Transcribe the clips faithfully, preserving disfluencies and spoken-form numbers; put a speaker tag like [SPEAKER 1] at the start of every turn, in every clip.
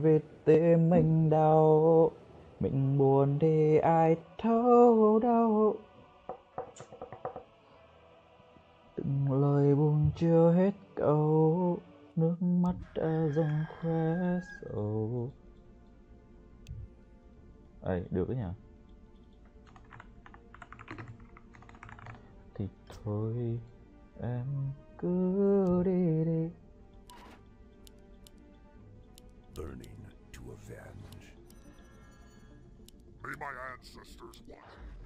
[SPEAKER 1] vì tim mình đau, mình buồn thì ai thấu đâu. Từng lời buồn chưa hết câu, nước mắt đã dâng khóe sầu. Ê, được đấy nhỉ? Thì thôi em cứ đi đi.
[SPEAKER 2] Burning to avenge.
[SPEAKER 3] May my ancestors watch.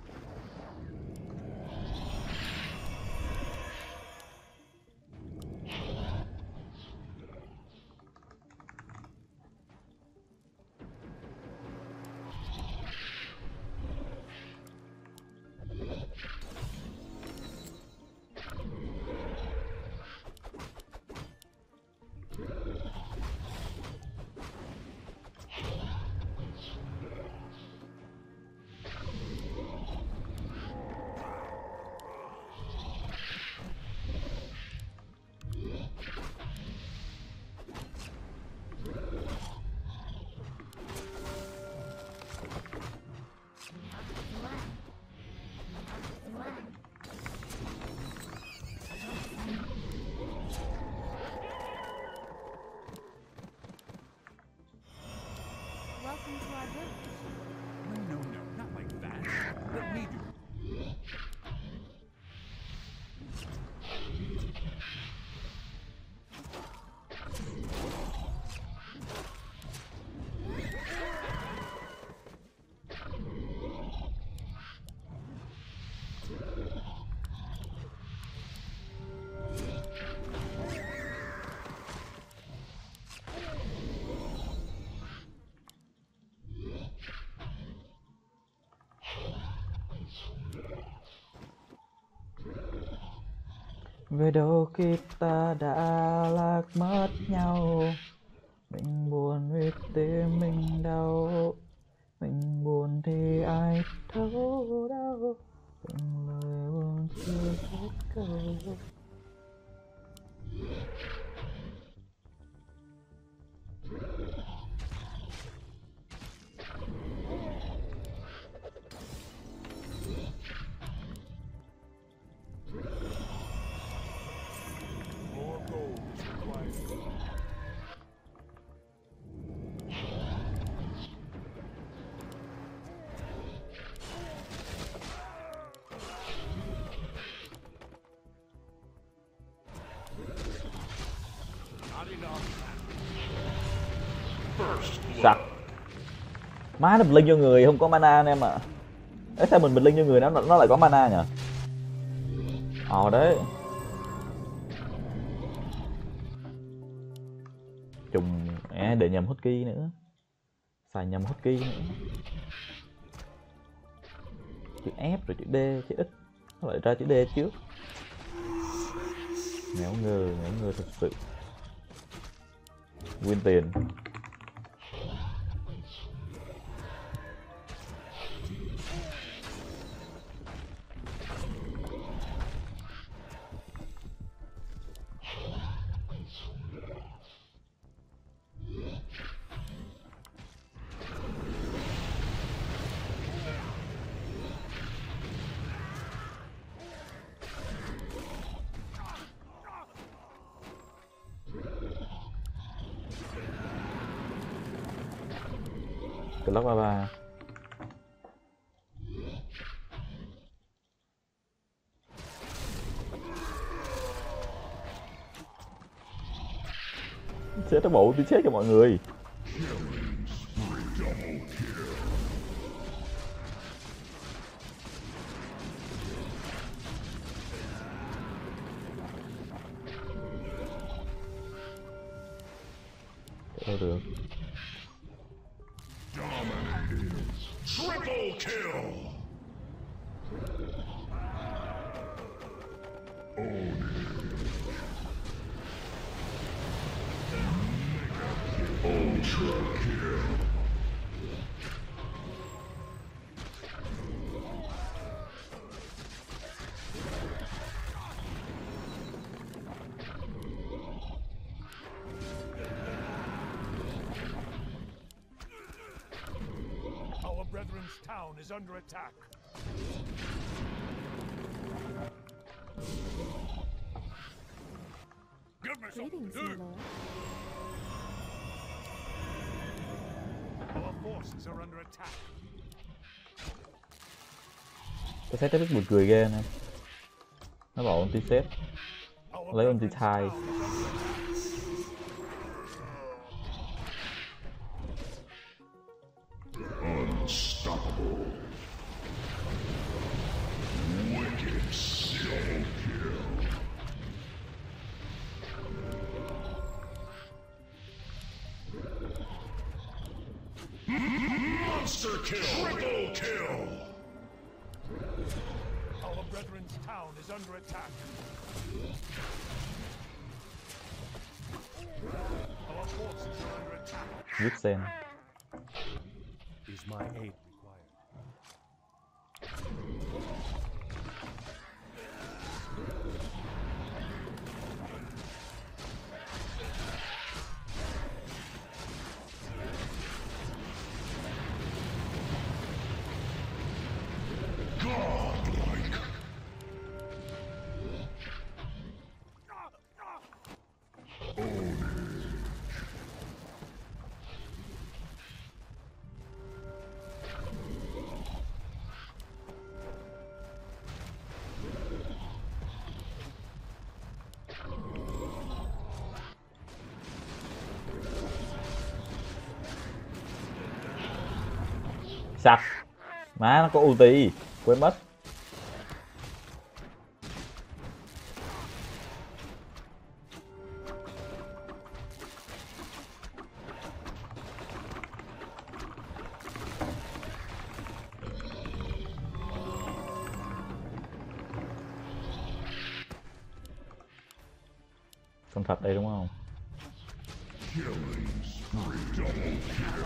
[SPEAKER 4] Welcome to our village.
[SPEAKER 2] No, no, no, not like that. Let me do it.
[SPEAKER 1] Về đâu khi ta đã lạc mất nhau, mình buồn vì tim mình đau, mình buồn thì ai thấu đâu. Từng lời buồn chưa hết câu.
[SPEAKER 3] More gold is required.
[SPEAKER 2] Not enough.
[SPEAKER 1] Sặc. Má nó bật linh cho người không có mana anh em ạ. À. Sao mình bật linh cho người nó nó lại có mana nhỉ? Ờ đấy. Trùng à, để nhầm hotkey nữa. Xài nhầm hotkey nữa. Chữ F rồi chữ D, chữ X. Nó lại ra chữ D trước. Ngáo ngơ, ngáo ngơ thật sự. Win tiền. Clock ba ba. Chết nó bộ tôi chết cho mọi người. Đâu được.
[SPEAKER 3] Triple kill! Ultra kill! town is under attack. Give me something
[SPEAKER 4] Greetings,
[SPEAKER 3] to
[SPEAKER 4] my
[SPEAKER 3] do.
[SPEAKER 4] lord.
[SPEAKER 3] Our forces are under attack.
[SPEAKER 1] Cái set rất buồn cười ghê nè. Nó bỏ ulti set,
[SPEAKER 3] Our
[SPEAKER 1] lấy ulti
[SPEAKER 3] brethren's
[SPEAKER 1] thai.
[SPEAKER 3] town is under attack.
[SPEAKER 5] Unstoppable. Wicked double kill. Monster kill. Triple kill.
[SPEAKER 3] Our brethren's town is under attack. Our forces are under attack.
[SPEAKER 1] Giết sen.
[SPEAKER 2] Is my aid required?
[SPEAKER 5] Godlike.
[SPEAKER 1] Sặc. Má nó có ulti, quên mất. Con thật đây đúng không?
[SPEAKER 5] Killing spree. Double kill.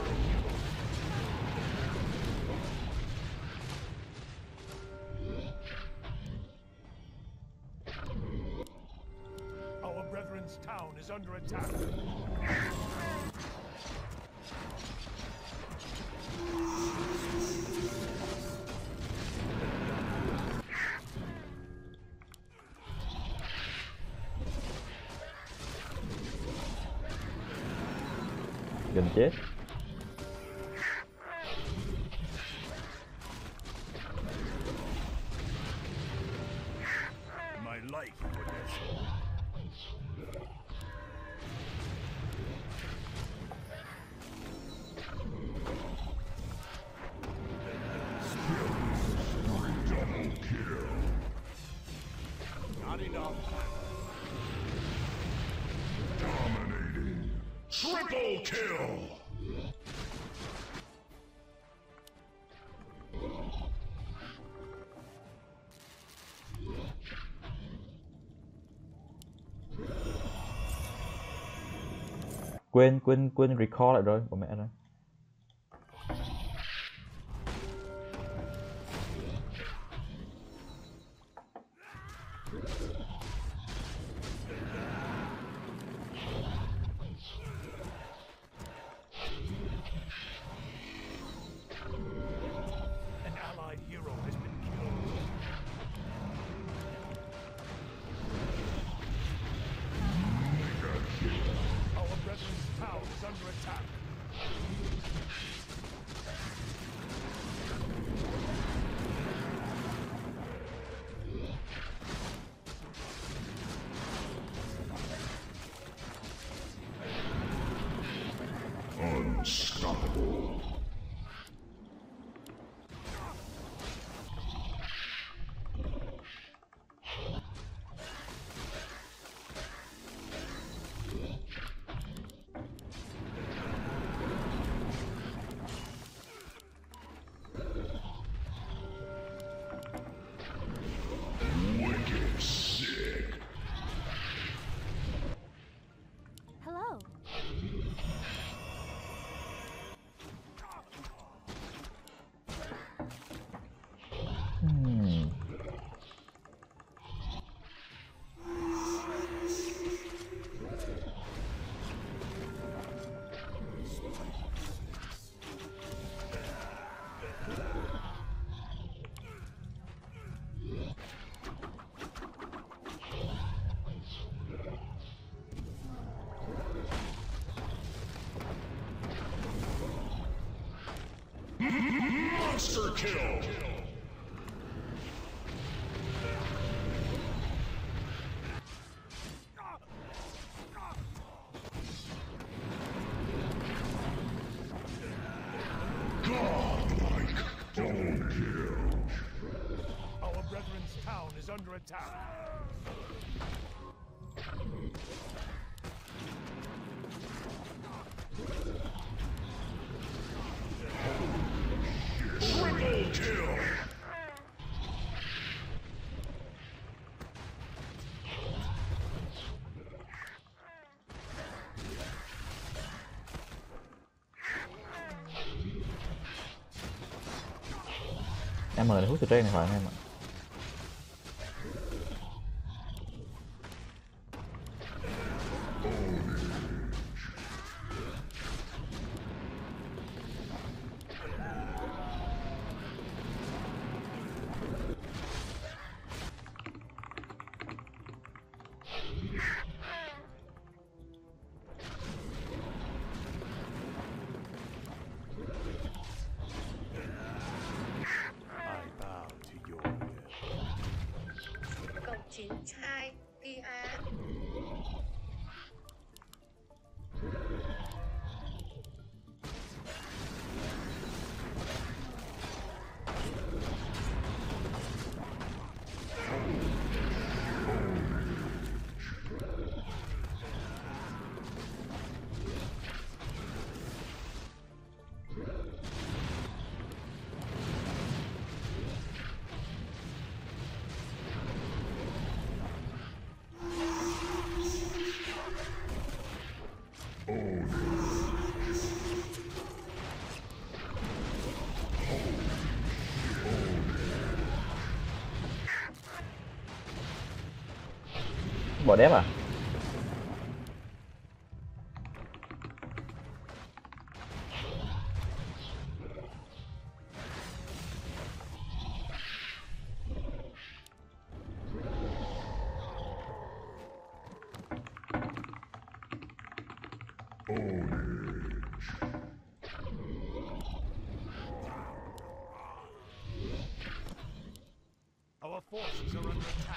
[SPEAKER 3] Our brethren's town is under attack.
[SPEAKER 1] Gần chết.
[SPEAKER 3] My life for this.
[SPEAKER 5] Double kill.
[SPEAKER 3] Not enough.
[SPEAKER 5] Dominating. Triple kill.
[SPEAKER 1] Quên quên quên recall lại rồi, của mẹ rồi.
[SPEAKER 3] An allied hero has been killed. Our brethren's town is under attack.
[SPEAKER 5] Monster kill. Godlike. Double kill.
[SPEAKER 3] Our brethren's town is under attack.
[SPEAKER 5] Triple kill.
[SPEAKER 1] Em mời hút từ trên này khỏi anh em ạ.
[SPEAKER 2] I bow to your will.
[SPEAKER 6] Cộng chín hai Kia.
[SPEAKER 1] Bỏ đép à?
[SPEAKER 3] Our forces are under attack.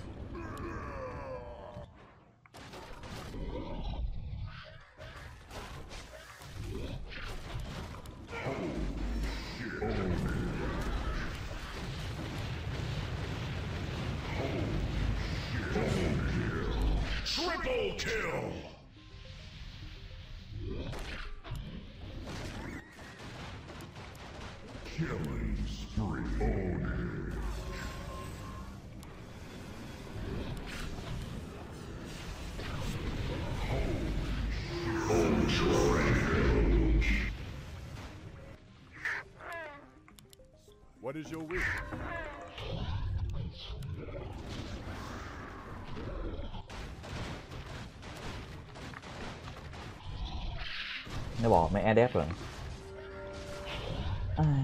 [SPEAKER 5] Triple kill. Killing spree. Ownage.
[SPEAKER 2] What is your wish?
[SPEAKER 1] Nó bỏ mẹ đép rồi. Ai...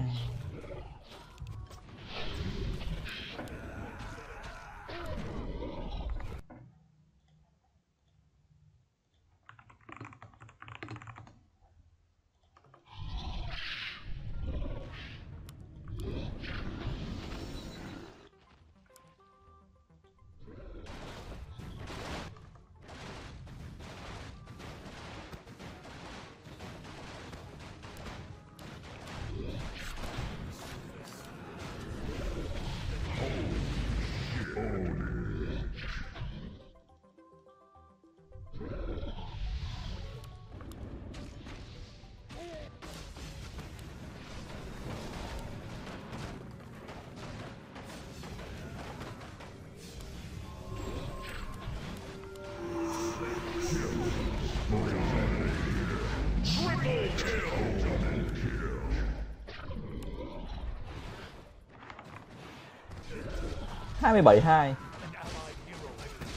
[SPEAKER 1] hai mươi bảy hai.
[SPEAKER 3] An allied hero has been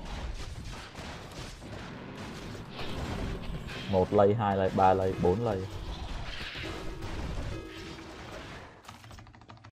[SPEAKER 3] killed.
[SPEAKER 1] Một lay, hai lay, ba lay, bốn lay.